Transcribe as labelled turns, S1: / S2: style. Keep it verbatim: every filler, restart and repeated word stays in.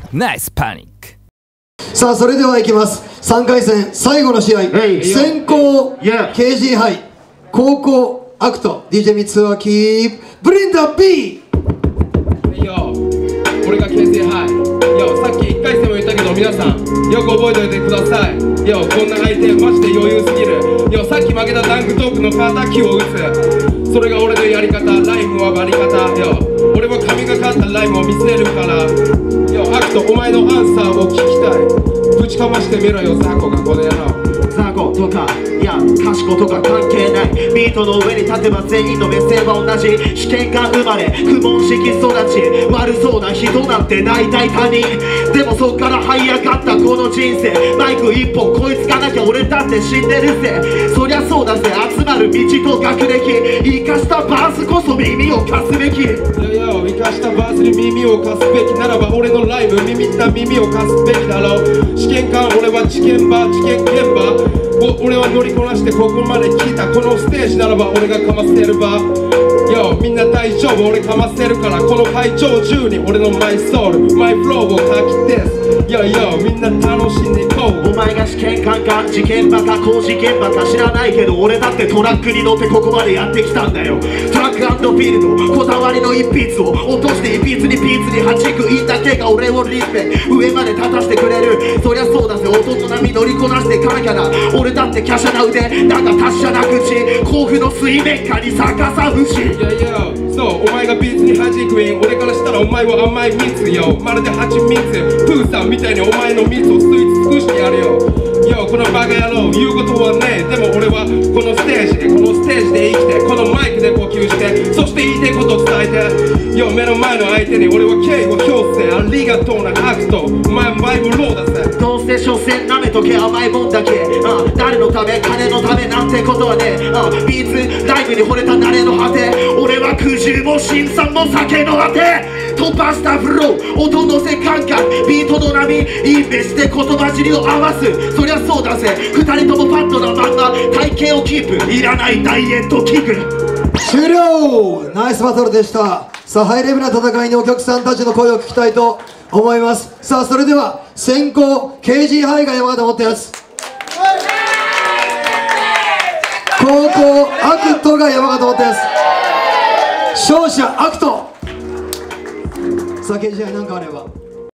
S1: ナイスパニック。
S2: さあそれではいきます。さんかい戦最後の試合、先攻 ケージー ハイ、後攻アクト ディージェー ミツワキーブリンダー B。
S3: よ俺が ケージー ハイよ、さっきいっかい戦も言ったけど皆さんよく覚えておいてくださいよ。こんな相手マジで余裕すぎるよ。さっき負けたダンクトークの敵を打つ、それが俺のやり方。ライムはバリ方よ。俺は神がかったライムを見せるからよ。アクトお前のアンサーを聞きたい。ぶちかましてみろよザコがこの野郎。
S4: ザコとかいや賢とか関係ない。ビートの上に立てば全員の目線は同じ。試験が生まれ苦悶式育ち、悪そうな人なんて大体他人。でもそっから這い上がったこの人生、マイク一本こいつがなきゃ俺だって死んでるぜ。そりゃそうだぜ、集まる道と学歴、生かしたバースこそ耳を貸すべき。
S3: いやいや生かしたバースに耳を貸すべきならば俺のライブ耳った耳を貸すべきだろう。試験官俺は事件場事件現場、俺は乗りこなしてここまで来た。このステージならば俺がかませる場よ。みんな大丈夫俺かませるから、この会場中に俺のマイソウルマイフローを書きです。よよみんな楽しんでいこう。
S4: お前が試験官か事件場か工事現場か知らないけど、俺だってトラックに乗ってここまでやってきたんだよ。トラック&フィールドこだわりの一筆を落として一筆にピーツに弾くいいだけが俺をリスペ上まで立たせてくれる。そりゃそうだぜ、弟並み乗りこなしていかなきゃな。俺だって華奢な腕だが達者な口、甲府の水面下に逆さ節。
S3: いやいやそうお前がビーツに弾くイン、俺からしたらお前は甘い蜜よ。まるで蜂蜜プーさんみたいにお前の蜜を吸い尽くしてやるよ。よこのバカ野郎言うことはねえ。でも俺はこのステージでこのステージで生きてこのマイクで呼吸して、そして言いたいことを伝えてよ。目の前の相手に俺は敬意を表せ。ありがとうなアクト、お前マイブローだぜ。
S4: どうせ所詮舐めとけ甘いもんだけ、uh, 誰のため金のためなんてことはねえ、uh, ビーツライブに惚れた慣れの果て、俺は苦渋も辛酸も酒のあて。飛ばしたフロー音のせ感覚ビートの波インベして言葉尻を合わす。そりゃそうだぜ、二人ともパッドなまんま体型をキープ、いらないダイエット器具。
S2: 終了。ナイスバトルでした。さあハイレベルな戦いにお客さんたちの声を聞きたいと思います。さあそれでは先攻 ケージー ハイが山形持ったやつ、後攻アクトが山形持ったやつ、勝者アクト。さあ ケージー ハイ何かあれば。